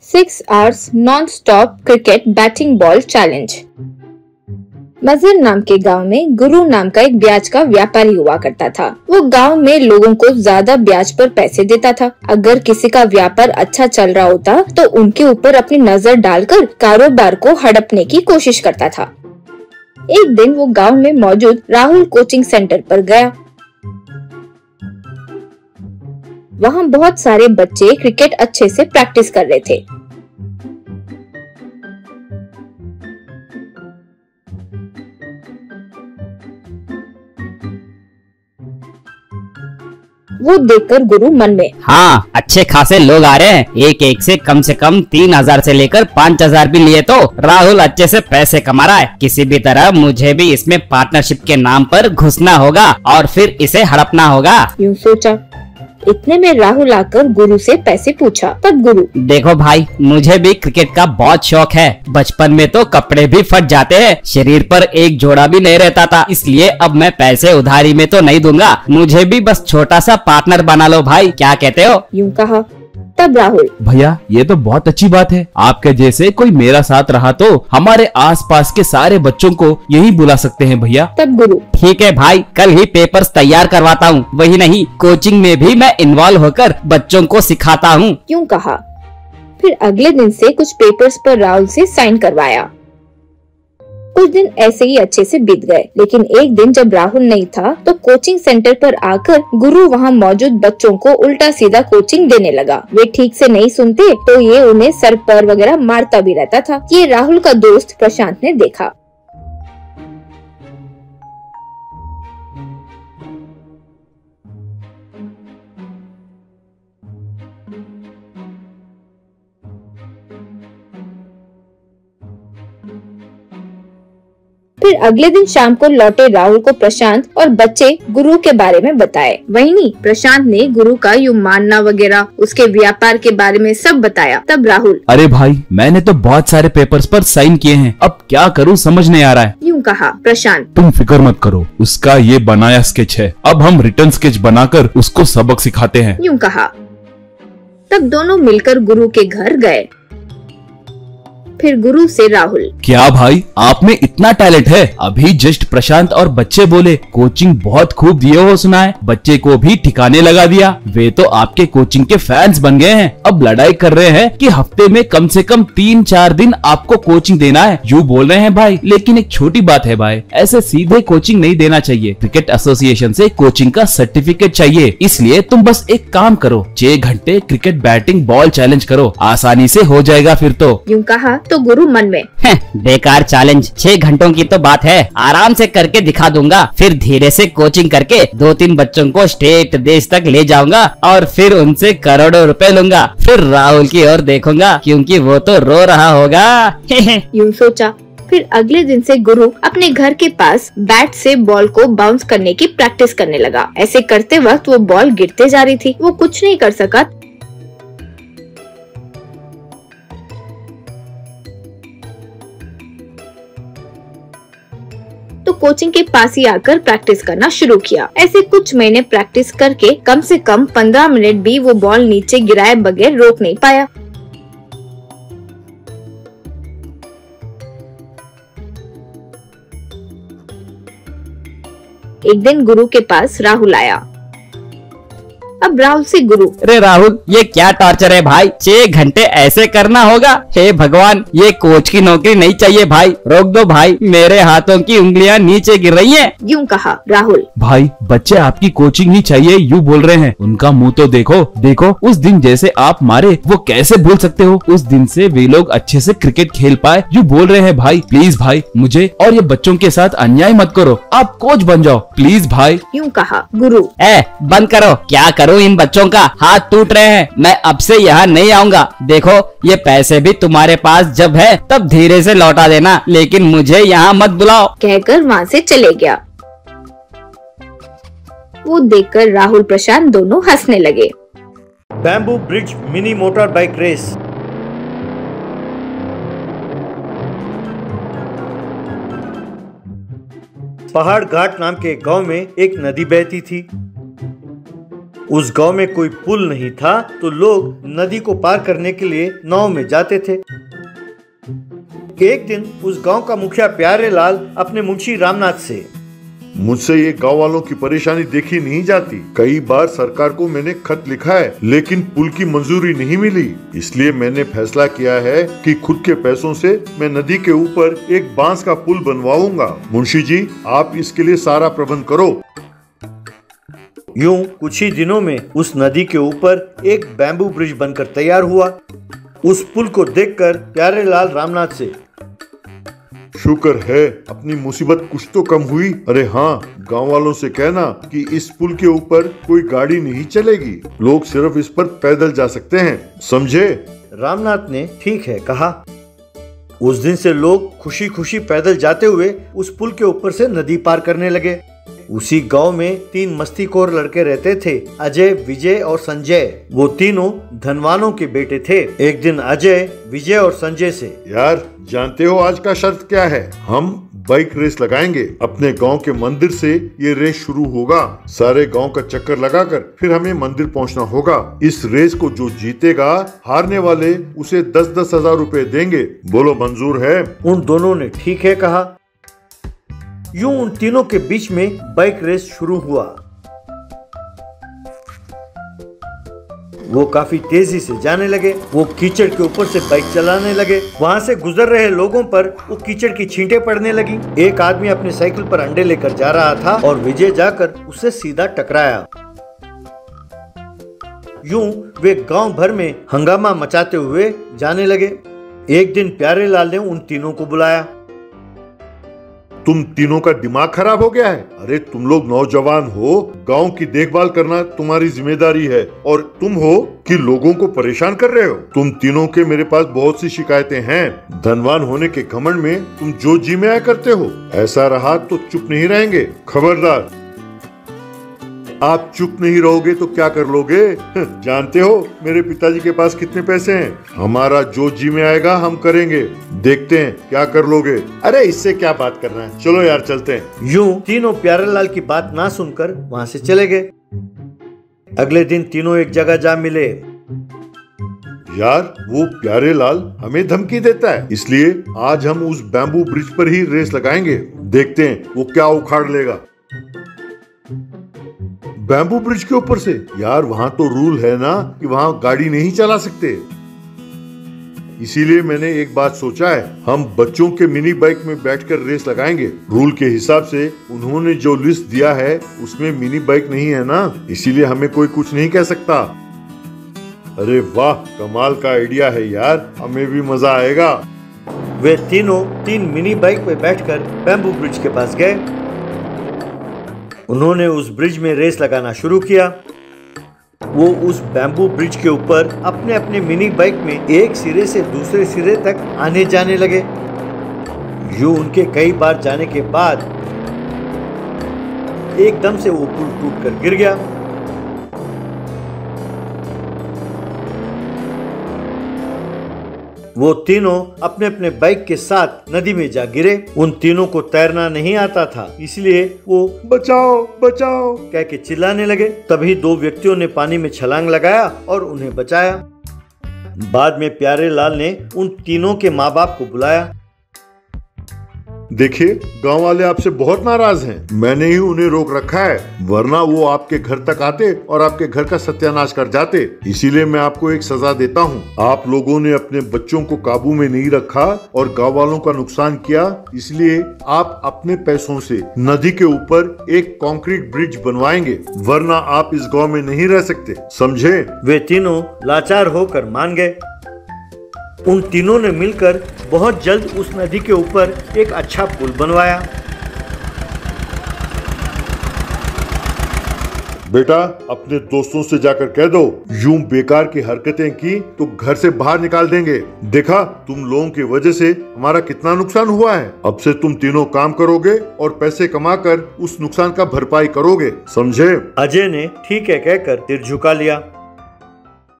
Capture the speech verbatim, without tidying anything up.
Six hours non stop cricket batting ball challenge. Mazhar नाम के गांव में गुरु नाम का एक ब्याज का व्यापारी हुआ करता था। वो गांव में लोगों को ज्यादा ब्याज पर पैसे देता था। अगर किसी का व्यापार अच्छा चल रहा होता तो उनके ऊपर अपनी नजर डालकर कारोबार को हड़पने की कोशिश करता था। एक दिन वो गांव में मौजूद राहुल कोचिंग सेंटर पर गया। वहाँ बहुत सारे बच्चे क्रिकेट अच्छे से प्रैक्टिस कर रहे थे। वो देखकर गुरु मन में, हाँ अच्छे खासे लोग आ रहे हैं, एक एक से कम से कम तीन हजार से लेकर पाँच हजार भी लिए तो राहुल अच्छे से पैसे कमा रहा है। किसी भी तरह मुझे भी इसमें पार्टनरशिप के नाम पर घुसना होगा और फिर इसे हड़पना होगा। यूँ सोचा। इतने में राहुल आकर गुरु से पैसे पूछा। तब गुरु, देखो भाई, मुझे भी क्रिकेट का बहुत शौक है। बचपन में तो कपड़े भी फट जाते हैं, शरीर पर एक जोड़ा भी नहीं रहता था, इसलिए अब मैं पैसे उधारी में तो नहीं दूंगा। मुझे भी बस छोटा सा पार्टनर बना लो भाई, क्या कहते हो? यूँ कहा। तब राहुल, भैया ये तो बहुत अच्छी बात है। आपके जैसे कोई मेरा साथ रहा तो हमारे आसपास के सारे बच्चों को यही बुला सकते हैं भैया। तब गुरु, ठीक है भाई, कल ही पेपर्स तैयार करवाता हूँ। वही नहीं, कोचिंग में भी मैं इन्वॉल्व होकर बच्चों को सिखाता हूँ। यूँ कहा। फिर अगले दिन से कुछ पेपर्स पर राहुल से साइन करवाया। कुछ दिन ऐसे ही अच्छे से बीत गए, लेकिन एक दिन जब राहुल नहीं था तो कोचिंग सेंटर पर आकर गुरु वहाँ मौजूद बच्चों को उल्टा सीधा कोचिंग देने लगा। वे ठीक से नहीं सुनते तो ये उन्हें सर पर वगैरह मारता भी रहता था। ये राहुल का दोस्त प्रशांत ने देखा। फिर अगले दिन शाम को लौटे राहुल को प्रशांत और बच्चे गुरु के बारे में बताए। वही नहीं, प्रशांत ने गुरु का यूँ मानना वगैरह, उसके व्यापार के बारे में सब बताया। तब राहुल, अरे भाई, मैंने तो बहुत सारे पेपर्स पर साइन किए हैं, अब क्या करूँ समझ नहीं आ रहा है। यूँ कहा। प्रशांत, तुम फिक्र मत करो, उसका ये बनाया स्केच है, अब हम रिटर्न स्केच बनाकर उसको सबक सिखाते हैं। यूँ कहा। तब दोनों मिलकर गुरु के घर गए। फिर गुरु से राहुल, क्या भाई, आप में इतना टैलेंट है? अभी जस्ट प्रशांत और बच्चे बोले कोचिंग बहुत खूब दिए हो, सुना है। बच्चे को भी ठिकाने लगा दिया। वे तो आपके कोचिंग के फैंस बन गए हैं। अब लड़ाई कर रहे हैं कि हफ्ते में कम से कम तीन चार दिन आपको कोचिंग देना है, यूँ बोल रहे हैं भाई। लेकिन एक छोटी बात है भाई, ऐसे सीधे कोचिंग नहीं देना चाहिए। क्रिकेट एसोसिएशन से कोचिंग का सर्टिफिकेट चाहिए। इसलिए तुम बस एक काम करो, छह घंटे क्रिकेट बैटिंग बॉल चैलेंज करो, आसानी से हो जाएगा फिर तो। यूँ कहा तो गुरु मन में, बेकार चैलेंज, छह घंटों की तो बात है, आराम से करके दिखा दूंगा। फिर धीरे से कोचिंग करके दो तीन बच्चों को स्टेट देश तक ले जाऊंगा और फिर उनसे करोड़ों रुपए लूंगा। फिर राहुल की ओर देखूंगा क्योंकि वो तो रो रहा होगा। यूँ सोचा। फिर अगले दिन से गुरु अपने घर के पास बैट से बॉल को बाउंस करने की प्रैक्टिस करने लगा। ऐसे करते वक्त वो बॉल गिरते जा रही थी। वो कुछ नहीं कर सका। तो कोचिंग के पास ही आकर प्रैक्टिस करना शुरू किया। ऐसे कुछ महीने प्रैक्टिस करके कम से कम पंद्रह मिनट भी वो बॉल नीचे गिराए बगैर रोक नहीं पाया। एक दिन गुरु के पास राहुल आया। अब राहुल से गुरु, अरे राहुल, ये क्या टॉर्चर है भाई? छह घंटे ऐसे करना होगा? हे भगवान, ये कोच की नौकरी नहीं चाहिए भाई, रोक दो भाई, मेरे हाथों की उंगलियां नीचे गिर रही हैं। यूँ कहा। राहुल, भाई बच्चे आपकी कोचिंग ही चाहिए यूँ बोल रहे हैं, उनका मुंह तो देखो। देखो उस दिन जैसे आप मारे वो कैसे भूल सकते हो? उस दिन से वे लोग अच्छे से क्रिकेट खेल पाए यूँ बोल रहे हैं भाई। प्लीज भाई, मुझे और ये बच्चों के साथ अन्याय मत करो, आप कोच बन जाओ प्लीज भाई। यूँ कहा। गुरु, ए बंद करो, क्या करूँ इन बच्चों का? हाथ टूट रहे हैं, मैं अब से यहाँ नहीं आऊंगा। देखो ये पैसे भी तुम्हारे पास जब है तब धीरे से लौटा देना, लेकिन मुझे यहाँ मत बुलाओ, कहकर वहाँ से चले गया। वो देखकर राहुल प्रशांत दोनों हंसने लगे। Bamboo bridge mini motor bike race. पहाड़ घाट नाम के गांव में एक नदी बहती थी। उस गांव में कोई पुल नहीं था, तो लोग नदी को पार करने के लिए नाव में जाते थे। एक दिन उस गांव का मुखिया प्यारे लाल अपने मुंशी रामनाथ से, मुझसे ये गांव वालों की परेशानी देखी नहीं जाती। कई बार सरकार को मैंने खत लिखा है, लेकिन पुल की मंजूरी नहीं मिली। इसलिए मैंने फैसला किया है कि खुद के पैसों से मैं नदी के ऊपर एक बांस का पुल बनवाऊंगा। मुंशी जी, आप इसके लिए सारा प्रबंध करो। यूं कुछ ही दिनों में उस नदी के ऊपर एक बैम्बू ब्रिज बनकर तैयार हुआ। उस पुल को देखकर प्यारे लाल रामनाथ से, शुक्र है अपनी मुसीबत कुछ तो कम हुई। अरे हाँ, गांव वालों से कहना कि इस पुल के ऊपर कोई गाड़ी नहीं चलेगी, लोग सिर्फ इस पर पैदल जा सकते हैं, समझे? रामनाथ ने ठीक है कहा। उस दिन से लोग खुशी खुशी पैदल जाते हुए उस पुल के ऊपर से नदी पार करने लगे। उसी गांव में तीन मस्तीखोर लड़के रहते थे, अजय, विजय और संजय। वो तीनों धनवानों के बेटे थे। एक दिन अजय, विजय और संजय से, यार जानते हो आज का शर्त क्या है? हम बाइक रेस लगाएंगे। अपने गांव के मंदिर से ये रेस शुरू होगा। सारे गांव का चक्कर लगाकर फिर हमें मंदिर पहुंचना होगा। इस रेस को जो जीतेगा, हारने वाले उसे दस दस हजार रुपए देंगे। बोलो मंजूर है? उन दोनों ने ठीक है कहा। यूं उन तीनों के बीच में बाइक रेस शुरू हुआ। वो काफी तेजी से जाने लगे। वो कीचड़ के ऊपर से बाइक चलाने लगे। वहाँ से गुजर रहे लोगों पर वो कीचड़ की छींटे पड़ने लगी। एक आदमी अपने साइकिल पर अंडे लेकर जा रहा था और विजय जाकर उससे सीधा टकराया। यूं वे गांव भर में हंगामा मचाते हुए जाने लगे। एक दिन प्यारे लाल ने उन तीनों को बुलाया। तुम तीनों का दिमाग खराब हो गया है? अरे तुम लोग नौजवान हो, गांव की देखभाल करना तुम्हारी जिम्मेदारी है, और तुम हो कि लोगों को परेशान कर रहे हो। तुम तीनों के मेरे पास बहुत सी शिकायतें हैं। धनवान होने के घमंड में तुम जो जी में आया करते हो। ऐसा रहा तो चुप नहीं रहेंगे। खबरदार, आप चुप नहीं रहोगे तो क्या कर लोगे? जानते हो मेरे पिताजी के पास कितने पैसे हैं? हमारा जो जी में आएगा हम करेंगे। देखते हैं क्या कर लोगे। अरे इससे क्या बात करना है, चलो यार चलते हैं। यूं तीनों प्यारेलाल की बात ना सुनकर वहाँ से चले गए। अगले दिन तीनों एक जगह जा मिले। यार वो प्यारेलाल हमें धमकी देता है, इसलिए आज हम उस बैम्बू ब्रिज पर ही रेस लगाएंगे। देखते हैं वो क्या उखाड़ लेगा। बैम्बू ब्रिज के ऊपर से? यार वहां तो रूल है ना कि वहां गाड़ी नहीं चला सकते। इसीलिए मैंने एक बात सोचा है, हम बच्चों के मिनी बाइक में बैठकर रेस लगाएंगे। रूल के हिसाब से उन्होंने जो लिस्ट दिया है उसमें मिनी बाइक नहीं है ना, इसीलिए हमें कोई कुछ नहीं कह सकता। अरे वाह, कमाल का आइडिया है यार, हमें भी मजा आएगा। वे तीनों तीन मिनी बाइक पे बैठकर बैम्बू ब्रिज के पास गए। उन्होंने उस ब्रिज में रेस लगाना शुरू किया। वो उस बैम्बू ब्रिज के ऊपर अपने अपने मिनी बाइक में एक सिरे से दूसरे सिरे तक आने जाने लगे। यूं उनके कई बार जाने के बाद एकदम से वो पुल टूट कर गिर गया। वो तीनों अपने अपने बाइक के साथ नदी में जा गिरे। उन तीनों को तैरना नहीं आता था, इसलिए वो बचाओ बचाओ कह के चिल्लाने लगे। तभी दो व्यक्तियों ने पानी में छलांग लगाया और उन्हें बचाया। बाद में प्यारे लाल ने उन तीनों के माँ बाप को बुलाया। देखिए, गांव वाले आपसे बहुत नाराज हैं। मैंने ही उन्हें रोक रखा है, वरना वो आपके घर तक आते और आपके घर का सत्यानाश कर जाते। इसीलिए मैं आपको एक सजा देता हूँ। आप लोगों ने अपने बच्चों को काबू में नहीं रखा और गांव वालों का नुकसान किया, इसलिए आप अपने पैसों से नदी के ऊपर एक कंक्रीट ब्रिज बनवाएंगे, वरना आप इस गाँव में नहीं रह सकते, समझे? वे तीनों लाचार होकर मान गए। उन तीनों ने मिलकर बहुत जल्द उस नदी के ऊपर एक अच्छा पुल बनवाया। बेटा, अपने दोस्तों से जाकर कह दो, यूं बेकार की हरकतें की तो घर से बाहर निकाल देंगे। देखा तुम लोगों की वजह से हमारा कितना नुकसान हुआ है। अब से तुम तीनों काम करोगे और पैसे कमाकर उस नुकसान का भरपाई करोगे, समझे? अजय ने ठीक है कहकर सिर झुका लिया।